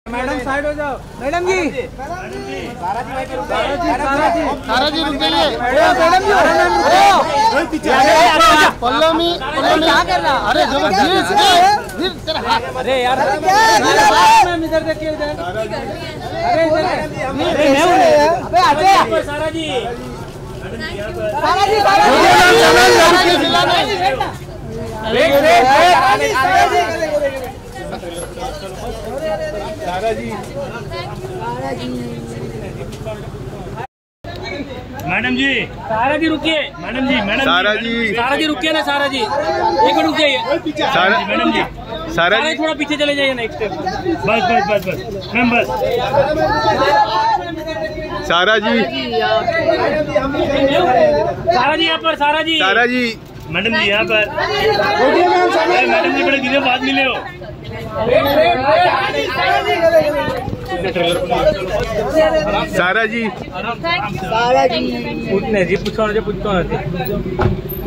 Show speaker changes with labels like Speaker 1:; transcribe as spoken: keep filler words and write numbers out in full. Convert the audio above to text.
Speaker 1: Madam side हो जाओ। Madam जी, सारा जी, सारा जी रुक जाइए। मैडम जी, पल्लवी, पल्लवी क्या कर रहा? अरे जबरदस्त, अरे यार मैम इधर देखिए, इधर। अरे इधर, अबे आते सारा जी, सारा जी, सारा जी,
Speaker 2: मैडम जी, सारा जी रुकिए। मैडम जी, मैडम
Speaker 3: सारा जी,
Speaker 2: सारा जी रुकिए ना। सारा जी एक मिनट रुक जाइए।
Speaker 3: सारा
Speaker 2: मैडम जी,
Speaker 3: सारा जी
Speaker 2: थोड़ा पीछे चले जाइए नेक्स्ट स्टेप। बस बस बस बस मैम, बस।
Speaker 3: सारा जी,
Speaker 2: सारा जी यहाँ पर। सारा जी,
Speaker 3: सारा जी,
Speaker 2: मैडम जी यहाँ पर। मैडम जी बड़े दिनों बाद मिले हो।
Speaker 3: सारा जी,
Speaker 2: सारा जी पूछने जी पूछो पूछतो